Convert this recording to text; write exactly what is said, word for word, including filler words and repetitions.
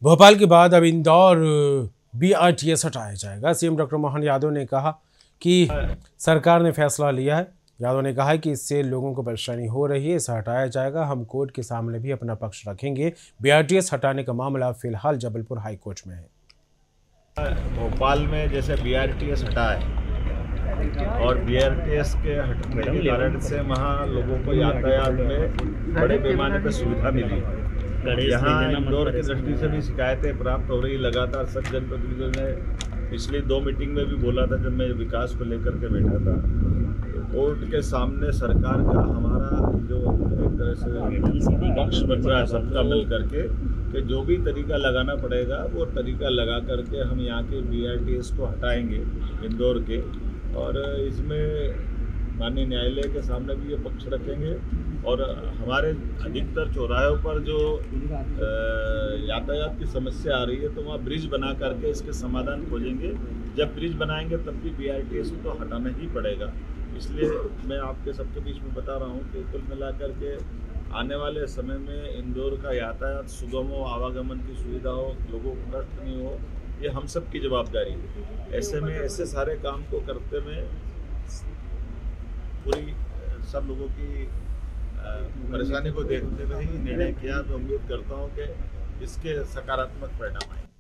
भोपाल के बाद अब इंदौर बीआरटीएस हटाया जाएगा। सीएम डॉक्टर मोहन यादव ने कहा कि सरकार ने फैसला लिया है। यादव ने कहा है कि इससे लोगों को परेशानी हो रही है, इसे हटाया जाएगा। हम कोर्ट के सामने भी अपना पक्ष रखेंगे। बीआरटीएस हटाने का मामला फिलहाल जबलपुर हाई कोर्ट में है। भोपाल में जैसे बीआरटीएस हटा है और बीआरटीएस के हटने के कारण से वहाँ लोगों को यातायात में बड़े पैमाने पर सुविधा मिली है। यहाँ इंदौर की दृष्टि से भी शिकायतें प्राप्त हो रही। लगातार सब जनप्रतिनिधियों ने पिछली दो मीटिंग में भी बोला था, जब मैं विकास को लेकर के बैठा था, कोर्ट के सामने सरकार का हमारा जो एक तरह से पक्ष बन रहा है सबका मिल करके कि जो भी तरीका लगाना पड़ेगा वो तरीका लगा करके हम यहाँ के बीआरटीएस को हटाएंगे इंदौर के, और इसमें माननीय न्यायालय के सामने भी ये पक्ष रखेंगे। और हमारे अधिकतर चौराहों पर जो यातायात की समस्या आ रही है तो वहाँ ब्रिज बना करके इसके समाधान खोजेंगे। जब ब्रिज बनाएंगे तब भी बीआरटीएस को तो हटाना ही पड़ेगा। इसलिए मैं आपके सबके बीच में बता रहा हूँ कि कुल मिलाकर के आने वाले समय में इंदौर का यातायात सुगम हो, आवागमन की सुविधा हो, लोगों को कष्ट नहीं हो, ये हम सब की जवाबदारी है। ऐसे में ऐसे सारे काम को करते में पूरी सब लोगों की परेशानी को देखते हुए ही निर्णय किया। तो उम्मीद करता हूँ कि इसके सकारात्मक परिणाम आएंगे।